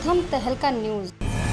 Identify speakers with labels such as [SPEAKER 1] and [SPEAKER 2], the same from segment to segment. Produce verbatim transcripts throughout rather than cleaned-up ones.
[SPEAKER 1] प्रथम तहलका news.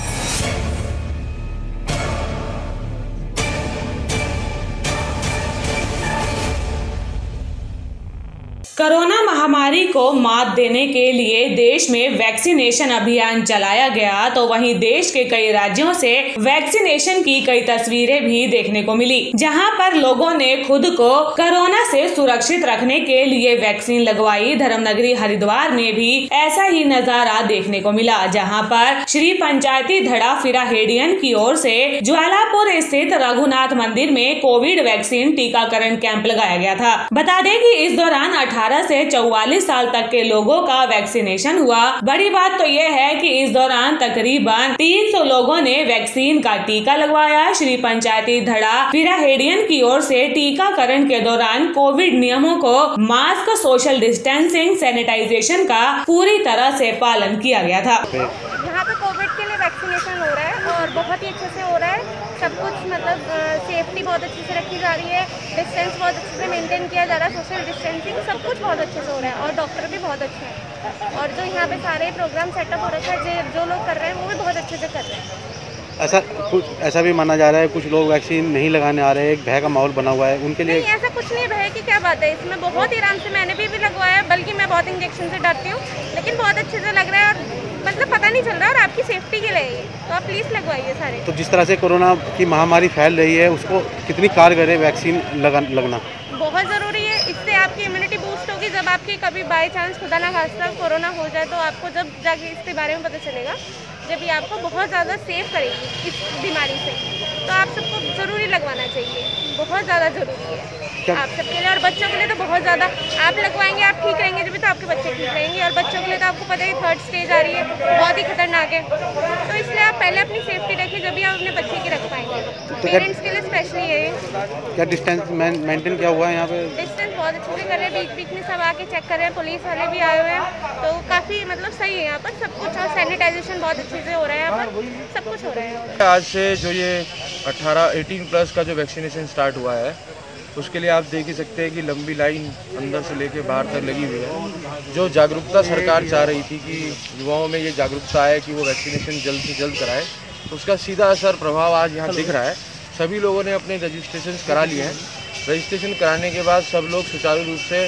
[SPEAKER 2] Corona महामारी को मात देने के लिए देश में वैक्सीनेशन अभियान चलाया गया, तो वहीं देश के कई राज्यों से वैक्सीनेशन की कई तस्वीरें भी देखने को मिली, जहां पर लोगों ने खुद को कोरोना से सुरक्षित रखने के लिए वैक्सीन लगवाई। धर्मनगरी हरिद्वार में भी ऐसा ही नजारा देखने को मिला, जहां पर श्री पंचायती धड़ा फिराहेडियन की ओर से ज्वालापुर स्थित रघुनाथ मंदिर में कोविड वैक्सीन टीकाकरण कैंप लगाया गया था। बता दें कि इस दौरान अठारह से चौवालीस साल तक के लोगों का वैक्सीनेशन हुआ। बड़ी बात तो यह है कि इस दौरान तकरीबन तीन सौ लोगों ने वैक्सीन का टीका लगवाया। श्री पंचायती धड़ा फिराहेडियन की ओर से टीकाकरण के दौरान कोविड नियमों को मास्क, सोशल डिस्टेंसिंग, सैनिटाइजेशन का पूरी तरह से पालन किया गया था।
[SPEAKER 3] यहाँ पे कोविड के लिए वैक्सीनेशन हो रहा है और बहुत ही अच्छे से हो रहा है। सब कुछ मतलब सेफ्टी बहुत अच्छे से रखी जा रही है, डिस्टेंस बहुत अच्छे से मेंटेन किया जा रहा है, सोशल डिस्टेंसिंग सब कुछ बहुत अच्छे से हो रहा है और डॉक्टर भी बहुत अच्छे हैं। और जो यहाँ पे सारे प्रोग्राम सेटअप हो रखा है, जो लोग कर रहे हैं वो भी बहुत अच्छे से कर रहे हैं।
[SPEAKER 4] ऐसा कुछ ऐसा भी माना जा रहा है कुछ लोग वैक्सीन नहीं लगाने आ रहे हैं, एक भय का माहौल बना हुआ है उनके लिए।
[SPEAKER 3] नहीं, ऐसा कुछ नहीं, भय की क्या बात है, इसमें बहुत ही आराम से मैंने भी, भी लगवाया है, बल्कि मैं बहुत इंजेक्शन से डरती हूँ, लेकिन बहुत अच्छे से लग रहा है और मतलब पता नहीं चल रहा है और आपकी सेफ्टी के लिए ये, तो आप प्लीज़ लगवाइए सारे।
[SPEAKER 4] तो जिस तरह से कोरोना की महामारी फैल रही है उसको कितनी कारगर है वैक्सीन लगा लगना? बहुत
[SPEAKER 3] ज़रूरी है, इससे आपकी इम्यूनिटी बूस्ट होगी। जब आपकी कभी बाई चांस खुदा ना खास्ता कोरोना हो जाए तो आपको जब जाके इसके बारे में पता चलेगा, जब ये आपको बहुत ज़्यादा सेफ करेगी इस बीमारी से, तो आप सबको ज़रूरी लगवाना चाहिए, बहुत ज़्यादा ज़रूरी है आप सबके लिए और बच्चों के लिए तो बहुत ज़्यादा। आप लगवाएंगे, आप ठीक रहेंगे जब तो आपके बच्चे ठीक रहेंगे, और बच्चों के लिए तो आपको पता है थर्ड स्टेज आ रही है, बहुत ही खतरनाक है, तो इसलिए आप पहले अपनी सेफ्टी रखिए, जब भी आप अपने बच्चे की रख पाएंगे। तो पेरेंट्स के लिए स्पेशली है।
[SPEAKER 4] क्या डिस्टेंस मेंटेन क्या हुआ है यहाँ पे?
[SPEAKER 3] डिस्टेंस बहुत अच्छे से कर रहे हैं, बीच बीच में सब आके चेक कर रहे हैं, पुलिस वाले भी आए हुए हैं, तो काफ़ी मतलब सही है यहाँ पर सब कुछ, और सैनिटाइजेशन बहुत अच्छे से हो रहा है यहाँ पर, सब कुछ हो रहा है।
[SPEAKER 5] आज से जो ये अठारह अठारह प्लस का जो वैक्सीनेशन स्टार्ट हुआ है, उसके लिए आप देख ही सकते हैं कि लंबी लाइन अंदर से लेके बाहर तक लगी हुई है। जो जागरूकता सरकार चाह रही थी कि युवाओं में ये जागरूकता आए कि वो वैक्सीनेशन जल्द से जल्द कराएं, उसका सीधा असर प्रभाव आज यहाँ दिख रहा है। सभी लोगों ने अपने रजिस्ट्रेशन करा लिए हैं। रजिस्ट्रेशन कराने के बाद सब लोग सुचारू रूप से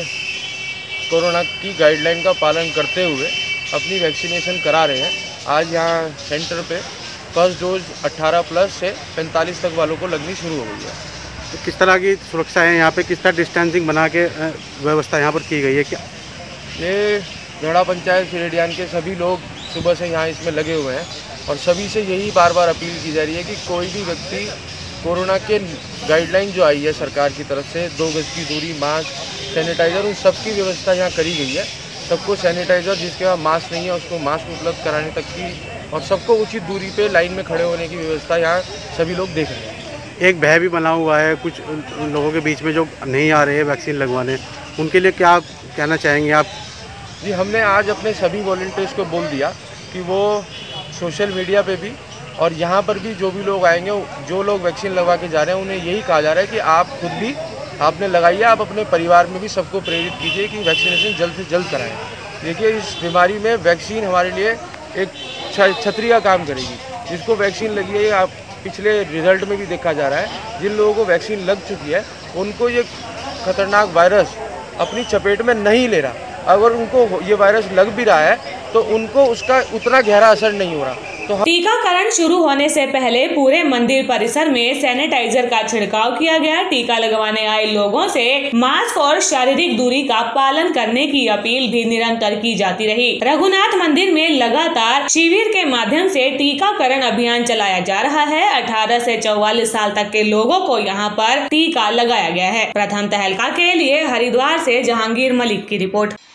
[SPEAKER 5] कोरोना की गाइडलाइन का पालन करते हुए अपनी वैक्सीनेशन करा रहे हैं। आज यहाँ सेंटर पे फर्स्ट डोज अठारह प्लस से पैंतालीस तक वालों को लगनी शुरू हो गई है।
[SPEAKER 4] तो किस तरह की सुरक्षा है यहाँ पे, किस तरह डिस्टेंसिंग बना के व्यवस्था यहाँ पर की गई है? क्या
[SPEAKER 5] ये धड़ा पंचायत फिराहेडियन के सभी लोग सुबह से यहाँ इसमें लगे हुए हैं और सभी से यही बार बार अपील की जा रही है कि कोई भी व्यक्ति कोरोना के गाइडलाइन जो आई है सरकार की तरफ से, दो गज की दूरी, मास्क, सैनिटाइज़र, उन सब की व्यवस्था यहाँ करी गई है। सबको सैनिटाइज़र, जिसके पास मास्क नहीं है उसको मास्क उपलब्ध कराने तक की, और सबको उचित दूरी पे लाइन में खड़े होने की व्यवस्था यहाँ सभी लोग देख रहे हैं।
[SPEAKER 4] एक भय भी बना हुआ है कुछ लोगों के बीच में जो नहीं आ रहे हैं वैक्सीन लगवाने, उनके लिए क्या कहना चाहेंगे आप?
[SPEAKER 5] जी, हमने आज अपने सभी वॉलंटियर्स को बोल दिया कि वो सोशल मीडिया पे भी और यहाँ पर भी जो भी लोग आएंगे, जो लोग वैक्सीन लगवा के जा रहे हैं, उन्हें यही कहा जा रहा है कि आप खुद भी आपने लगाई है, आप अपने परिवार में भी सबको प्रेरित कीजिए कि वैक्सीनेशन जल्द से जल्द कराएं। देखिए, इस बीमारी में वैक्सीन हमारे लिए एक छतरी का काम करेगी। जिसको वैक्सीन लगी है, आप पिछले रिजल्ट में भी देखा जा रहा है, जिन लोगों को वैक्सीन लग चुकी है उनको ये खतरनाक वायरस अपनी चपेट में नहीं ले रहा। अगर उनको ये वायरस लग भी रहा है तो उनको उसका उतना गहरा असर नहीं हो रहा। तो
[SPEAKER 2] टीकाकरण शुरू होने से पहले पूरे मंदिर परिसर में सैनिटाइजर का छिड़काव किया गया। टीका लगवाने आए लोगों से मास्क और शारीरिक दूरी का पालन करने की अपील भी निरंतर की जाती रही। रघुनाथ मंदिर में लगातार शिविर के माध्यम से टीकाकरण अभियान चलाया जा रहा है। अठारह से चौवालीस साल तक के लोगों को यहाँ पर टीका लगाया गया है। प्रथम तहलका के लिए हरिद्वार से जहांगीर मलिक की रिपोर्ट।